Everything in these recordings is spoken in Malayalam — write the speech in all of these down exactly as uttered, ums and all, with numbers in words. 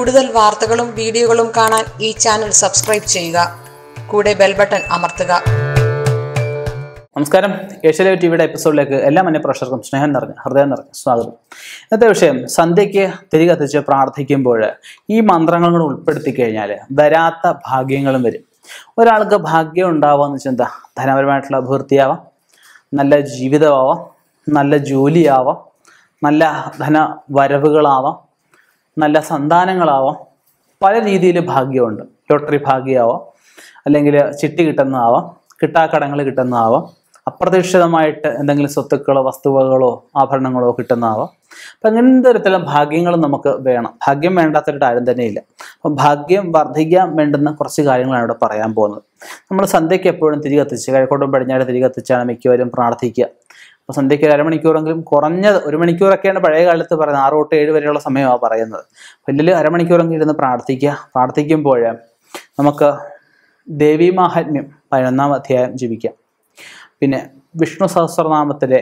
കൂടുതൽ വാർത്തകളും വീഡിയോകളും കാണാൻ ഈ ചാനൽ സബ്സ്ക്രൈബ് ചെയ്യുക. കൂടെ ബെൽ ബട്ടൺ അമർത്തുക. നമസ്കാരം. ഏഷ്യാനെറ്റ് ടിവിയുടെ എപ്പിസോഡിലേക്ക് എല്ലാ മന്യ പ്രേക്ഷകർക്കും സ്നേഹം നിറഞ്ഞ ഹൃദയം നിറഞ്ഞ സ്വാഗതം. ഇന്നത്തെ വിഷയം, സന്ധ്യയ്ക്ക് തിരി കത്തിച്ച് പ്രാർത്ഥിക്കുമ്പോൾ ഈ മന്ത്രങ്ങൾ കൂടെ ഉൾപ്പെടുത്തി കഴിഞ്ഞാൽ വരാത്ത ഭാഗ്യങ്ങളും വരും. ഒരാൾക്ക് ഭാഗ്യം ഉണ്ടാവാന്ന് വെച്ചാൽ എന്താ? ധനപരമായിട്ടുള്ള അഭിവൃദ്ധിയാവാം, നല്ല ജീവിതമാവാം, നല്ല ജോലിയാവാം, നല്ല ധന വരവുകളാവാം, നല്ല സന്താനങ്ങളാവാം. പല രീതിയിൽ ഭാഗ്യമുണ്ട്. ലോട്ടറി ഭാഗ്യമാവാം, അല്ലെങ്കിൽ ചിട്ടി കിട്ടുന്നതാവാം, കിട്ടാക്കടങ്ങൾ കിട്ടുന്നതാവാം, അപ്രതീക്ഷിതമായിട്ട് എന്തെങ്കിലും സ്വത്തുക്കളോ വസ്തുവകളോ ആഭരണങ്ങളോ കിട്ടുന്നതാവാം. അപ്പം അങ്ങനത്തെ തരത്തിലുള്ള ഭാഗ്യങ്ങളും നമുക്ക് വേണം. ഭാഗ്യം വേണ്ടാത്തൊരു ആരും തന്നെ ഇല്ല. അപ്പം ഭാഗ്യം വർദ്ധിക്കാൻ വേണ്ടുന്ന കുറച്ച് കാര്യങ്ങളാണ് ഇവിടെ പറയാൻ പോകുന്നത്. നമ്മൾ സന്ധ്യയ്ക്ക് എപ്പോഴും തിരി കത്തിച്ച് കിഴക്കോട്ടും പടിഞ്ഞാറ് തിരി കത്തിച്ചാണ് മിക്കവരും പ്രാർത്ഥിക്കുക. അപ്പോൾ സന്ധ്യയ്ക്ക് ഒരു അരമണിക്കൂറെങ്കിലും, കുറഞ്ഞത് ഒരു മണിക്കൂറൊക്കെയാണ് പഴയ കാലത്ത് പറയുന്നത്. ആറ് തൊട്ട് ഏഴ് വരെയുള്ള സമയമാണ് പറയുന്നത്. വലിയ അരമണിക്കൂറെങ്കിലും ഇരുന്ന് പ്രാർത്ഥിക്കുക. പ്രാർത്ഥിക്കുമ്പോൾ നമുക്ക് ദേവീ മാഹാത്മ്യം പതിനൊന്നാം അധ്യായം ജപിക്കാം. പിന്നെ വിഷ്ണു സഹസ്രനാമത്തിലെ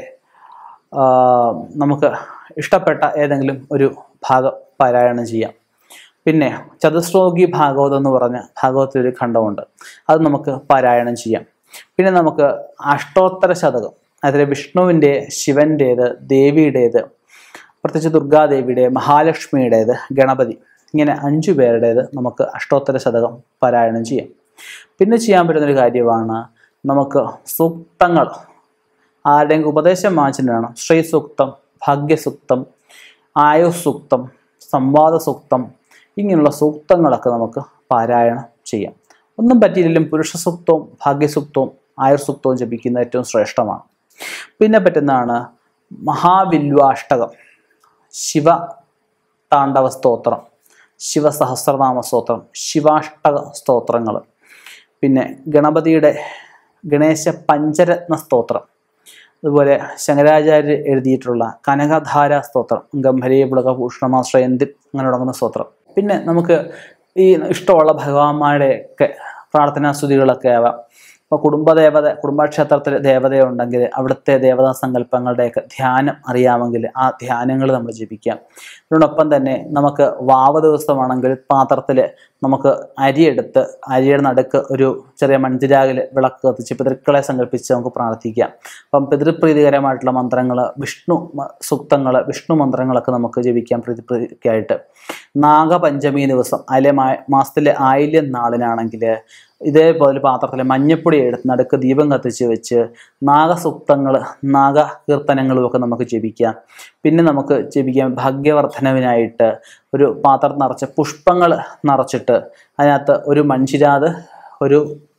നമുക്ക് ഇഷ്ടപ്പെട്ട ഏതെങ്കിലും ഒരു ഭാഗം പാരായണം ചെയ്യാം. പിന്നെ ചതുശ്ലോകി ഭാഗവതം എന്ന് പറഞ്ഞ ഭാഗവത്തിലൊരു ഖണ്ഡമുണ്ട്, അത് നമുക്ക് പാരായണം ചെയ്യാം. പിന്നെ നമുക്ക് അഷ്ടോത്തര ശതകം, അതിൽ വിഷ്ണുവിൻ്റെ, ശിവൻ്റേത്, ദേവിയുടേത്, പ്രത്യേകിച്ച് ദുർഗാദേവിയുടെ, മഹാലക്ഷ്മിയുടേത്, ഗണപതി, ഇങ്ങനെ അഞ്ചു പേരുടേത് നമുക്ക് അഷ്ടോത്തര ശതകം പാരായണം ചെയ്യാം. പിന്നെ ചെയ്യാൻ പറ്റുന്നൊരു കാര്യമാണ് നമുക്ക് സൂക്തങ്ങൾ. ആരുടെയെങ്കിലും ഉപദേശം വാങ്ങിച്ചിട്ട് വേണം. ശ്രീ സൂക്തം, ഭാഗ്യസൂക്തം, ആയുസൂക്തം, സംവാദ സൂക്തം, ഇങ്ങനെയുള്ള സൂക്തങ്ങളൊക്കെ നമുക്ക് പാരായണം ചെയ്യാം. ഒന്നും പറ്റിയില്ലെങ്കിലും പുരുഷ സൂക്തവും ഭാഗ്യസൂക്തവും ആയുർസൂക്തവും ജപിക്കുന്നത് ഏറ്റവും ശ്രേഷ്ഠമാണ്. പിന്നെ പറ്റുന്നതാണ് മഹാവില്വാഷ്ടകം, ശിവ താണ്ഡവ സ്തോത്രം, ശിവസഹസ്രനാമ സ്തോത്രം, ശിവാഷ്ടക സ്തോത്രങ്ങൾ, പിന്നെ ഗണപതിയുടെ ഗണേശ പഞ്ചരത്ന സ്തോത്രം, അതുപോലെ ശങ്കരാചാര്യർ എഴുതിയിട്ടുള്ള കനകധാര സ്തോത്രം, ഗംഭരീ പുളകഭൂഷണമാശ്രയന്തി, അങ്ങനെ തുടങ്ങുന്ന സ്തോത്രം. പിന്നെ നമുക്ക് ഈ ഇഷ്ടമുള്ള ഭഗവാന്മാരുടെയൊക്കെ പ്രാർത്ഥനാ സ്തുതികളൊക്കെ ആവാം. ഇപ്പോൾ കുടുംബദേവത, കുടുംബക്ഷേത്രത്തിൽ ദേവതയുണ്ടെങ്കിൽ അവിടുത്തെ ദേവതാ സങ്കല്പങ്ങളുടെയൊക്കെ ധ്യാനം അറിയാമെങ്കിൽ ആ ധ്യാനങ്ങൾ നമ്മൾ ജപിക്കാം. ഇതിനോടൊപ്പം തന്നെ നമുക്ക് വാവ ദിവസമാണെങ്കിൽ പാത്രത്തിൽ നമുക്ക് അരിയെടുത്ത് അരിയുടെ നടുക്ക് ഒരു ചെറിയ മൺതിരാകിൽ വിളക്ക് കത്തിച്ച് പിതൃക്കളെ സങ്കല്പിച്ച് നമുക്ക് പ്രാർത്ഥിക്കാം. അപ്പം പിതൃപ്രീതികരമായിട്ടുള്ള മന്ത്രങ്ങൾ, വിഷ്ണു സൂക്തങ്ങൾ, വിഷ്ണു മന്ത്രങ്ങളൊക്കെ നമുക്ക് ജപിക്കാം പ്രീതിപ്രീതിക്കായിട്ട്. നാഗപഞ്ചമി ദിവസം, അതിലെ മാസത്തിലെ ആയില്യം നാളിനാണെങ്കിൽ ഇതേപോലെ പാത്രത്തിൽ മഞ്ഞപ്പൊടി എടുത്ത് നടുക്ക് ദീപം കത്തിച്ച് വെച്ച് നാഗസൂക്തങ്ങൾ, നാഗകീർത്തനങ്ങളും ഒക്കെ നമുക്ക് ജപിക്കാം. പിന്നെ നമുക്ക് ജപിക്കാം ഭാഗ്യവർദ്ധനവിനായിട്ട് ഒരു പാത്രം നിറച്ച് പുഷ്പങ്ങൾ നിറച്ചിട്ട് അതിനകത്ത് ഒരു മൺചിരാത് ഒരു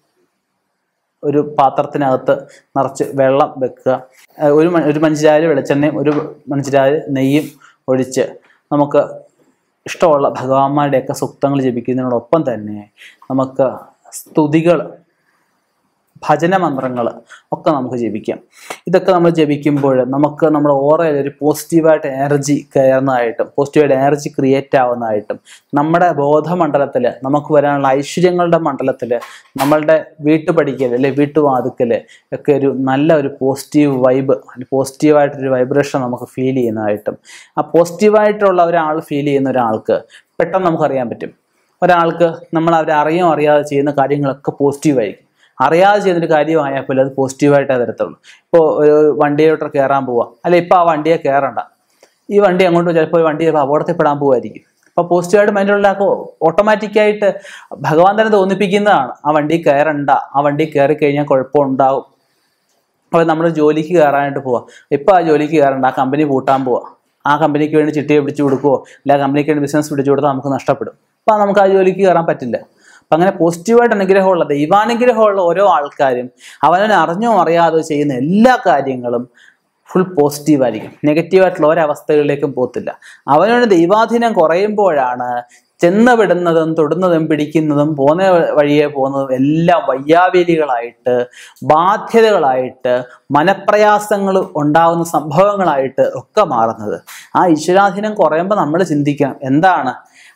ഒരു പാത്രത്തിനകത്ത് നിറച്ച് വെള്ളം വെക്കുക. ഒരു ഒരു മൺചിരാതിൽ വെളിച്ചെണ്ണയും ഒരു മൺചിരാതിൽ നെയ്യും ഒഴിച്ച് നമുക്ക് ഇഷ്ടമുള്ള ഭഗവാന്മാരുടെയൊക്കെ സൂക്തങ്ങൾ ജപിക്കുന്നതിനോടൊപ്പം തന്നെ നമുക്ക് സ്തുതികൾ, ഭജനമന്ത്രങ്ങൾ ഒക്കെ നമുക്ക് ജപിക്കാം. ഇതൊക്കെ നമ്മൾ ജപിക്കുമ്പോൾ നമുക്ക് നമ്മുടെ ഓറയിൽ ഒരു പോസിറ്റീവായിട്ട് എനർജി കയറുന്നതായിട്ടും പോസിറ്റീവായിട്ട് എനർജി ക്രിയേറ്റ് ആവുന്നതായിട്ടും നമ്മുടെ ബോധമണ്ഡലത്തിൽ നമുക്ക് വരാനുള്ള ഐശ്വര്യങ്ങളുടെ മണ്ഡലത്തിൽ നമ്മളുടെ വീട്ടുപടിക്കൽ അല്ലെ വീട്ടുവാതുക്കൽ ഒക്കെ ഒരു നല്ല ഒരു പോസിറ്റീവ് വൈബ്, പോസിറ്റീവായിട്ടൊരു വൈബ്രേഷൻ നമുക്ക് ഫീൽ ചെയ്യുന്നതായിട്ടും, ആ പോസിറ്റീവായിട്ടുള്ള ഒരാൾ ഫീൽ ചെയ്യുന്ന ഒരാൾക്ക് പെട്ടെന്ന് നമുക്കറിയാൻ പറ്റും. ഒരാൾക്ക് നമ്മൾ അവരെ അറിയോ അറിയാതെ ചെയ്യുന്ന കാര്യങ്ങളൊക്കെ പോസിറ്റീവായിരിക്കും. അറിയാതെ ചെയ്യുന്നൊരു കാര്യമായാൽ പോലും അത് പോസിറ്റീവായിട്ടേ വരത്തുള്ളൂ. ഇപ്പോൾ ഒരു വണ്ടിയിലോട്ട് കയറാൻ പോവാം, അല്ലെ ഇപ്പോൾ ആ വണ്ടിയെ കയറണ്ട, ഈ വണ്ടി അങ്ങോട്ട് ചിലപ്പോൾ വണ്ടി അപകടത്തിൽപ്പെടാൻ പോവായിരിക്കും. അപ്പോൾ പോസിറ്റീവായിട്ട് മൈൻഡുള്ള ഓട്ടോമാറ്റിക്കായിട്ട് ഭഗവാൻ തന്നെ തോന്നിപ്പിക്കുന്നതാണ് ആ വണ്ടി കയറണ്ട, ആ വണ്ടി കയറി കഴിഞ്ഞാൽ കുഴപ്പമുണ്ടാവും. അപ്പോൾ നമ്മൾ ജോലിക്ക് കയറാനായിട്ട് പോവാം, ഇപ്പോൾ ആ ജോലിക്ക് കയറണ്ട, ആ കമ്പനി പൂട്ടാൻ പോവാം, ആ കമ്പനിക്ക് വേണ്ടി ചിട്ടിയെ പിടിച്ചു കൊടുക്കുമോ അല്ല ആ കമ്പനിക്ക് വേണ്ടി ബിസിനസ് പിടിച്ചു കൊടുത്താൽ നമുക്ക് നഷ്ടപ്പെടും. അപ്പം നമുക്ക് ആ ജോലിക്ക് കയറാൻ പറ്റില്ല. അപ്പം അങ്ങനെ പോസിറ്റീവായിട്ട് അനുഗ്രഹമുള്ള, ദൈവാനുഗ്രഹമുള്ള ഓരോ ആൾക്കാരും അവനെ അറിഞ്ഞോ അറിയാതെ ചെയ്യുന്ന എല്ലാ കാര്യങ്ങളും ഫുൾ പോസിറ്റീവായിരിക്കും. നെഗറ്റീവായിട്ടുള്ള ഒരവസ്ഥകളിലേക്കും പോകത്തില്ല. അവനോട് ദൈവാധീനം കുറയുമ്പോഴാണ് ചെന്ന് വിടുന്നതും തൊടുന്നതും പിടിക്കുന്നതും പോകുന്ന വഴിയെ പോകുന്നതും എല്ലാം വയ്യാവേലികളായിട്ട്, ബാധ്യതകളായിട്ട്, മനപ്രയാസങ്ങൾ ഉണ്ടാകുന്ന സംഭവങ്ങളായിട്ട് ഒക്കെ മാറുന്നത്. ആ ഈശ്വരാധീനം കുറയുമ്പോൾ നമ്മൾ ചിന്തിക്കണം, എന്താണ്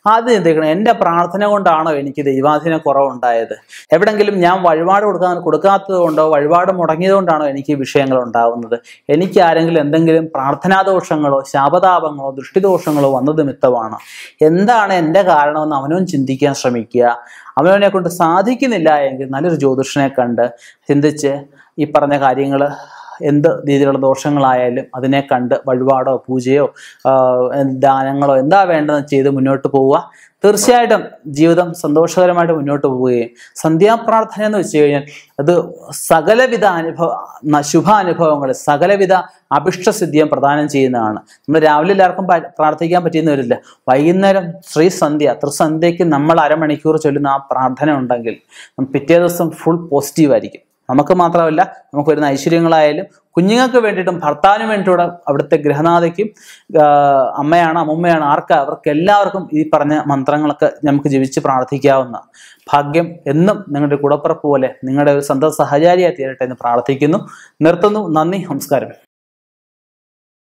ആദ്യം ചിന്തിക്കണം, എൻ്റെ പ്രാർത്ഥന കൊണ്ടാണോ എനിക്ക് ദൈവാധീന കുറവുണ്ടായത്? എവിടെങ്കിലും ഞാൻ വഴിപാട് കൊടുക്കാൻ കൊടുക്കാത്തത് കൊണ്ടോ വഴിപാട് മുടങ്ങിയത് കൊണ്ടാണോ എനിക്ക് ഈ വിഷയങ്ങൾ ഉണ്ടാവുന്നത്? എനിക്ക് ആരെങ്കിലും എന്തെങ്കിലും പ്രാർത്ഥനാദോഷങ്ങളോ ശാപതാപങ്ങളോ ദൃഷ്ടിദോഷങ്ങളോ വന്നത് മിത്തമാണോ? എന്താണ് എൻ്റെ കാരണമെന്ന് അവനവൻ ചിന്തിക്കാൻ ശ്രമിക്കുക. അവനവനെ കൊണ്ട് സാധിക്കുന്നില്ല എങ്കിൽ നല്ലൊരു ജ്യോതിഷനെ കണ്ട് ചിന്തിച്ച് ഈ പറഞ്ഞ കാര്യങ്ങൾ എന്ത് രീതിയിലുള്ള ദോഷങ്ങളായാലും അതിനെ കണ്ട് വഴിപാടോ പൂജയോ ദാനങ്ങളോ എന്താ വേണ്ടതെന്ന് ചെയ്ത് മുന്നോട്ട് പോവുക. തീർച്ചയായിട്ടും ജീവിതം സന്തോഷകരമായിട്ട് മുന്നോട്ട് പോവുകയും സന്ധ്യാപ്രാർത്ഥന എന്ന് വെച്ച് കഴിഞ്ഞാൽ അത് സകലവിധ അനുഭവ ശുഭാനുഭവങ്ങൾ സകലവിധ അഭിഷ്ടസിദ്ധിയും പ്രദാനം ചെയ്യുന്നതാണ്. നമ്മൾ രാവിലെ എല്ലാവർക്കും പ്രാർത്ഥിക്കാൻ പറ്റിയെന്ന് വരില്ല. വൈകുന്നേരം ശ്രീ സന്ധ്യ ത്രിസന്ധ്യയ്ക്ക് നമ്മൾ അരമണിക്കൂർ ചൊല്ലുന്ന ആ പ്രാർത്ഥന ഉണ്ടെങ്കിൽ പിറ്റേ ദിവസം ഫുൾ പോസിറ്റീവ് ആയിരിക്കും. നമുക്ക് മാത്രമല്ല, നമുക്ക് വരുന്ന ഐശ്വര്യങ്ങളായാലും കുഞ്ഞുങ്ങൾക്ക് വേണ്ടിയിട്ടും ഭർത്താവിന് വേണ്ടിയിട്ടുള്ള അവിടുത്തെ ഗൃഹനാഥയ്ക്കും അമ്മയാണ് അമ്മുമ്മയാണ് ആർക്കാ അവർക്ക് എല്ലാവർക്കും ഈ പറഞ്ഞ മന്ത്രങ്ങളൊക്കെ നമുക്ക് ജപിച്ച് പ്രാർത്ഥിക്കാവുന്ന ഭാഗ്യം എന്നും നിങ്ങളുടെ കൂടപ്പിറപ്പ് പോലെ നിങ്ങളുടെ ഒരു സന്തത സഹചാരിയായി തീരട്ടെ എന്ന് പ്രാർത്ഥിക്കുന്നു. നിർത്തുന്നു. നന്ദി, നമസ്കാരം.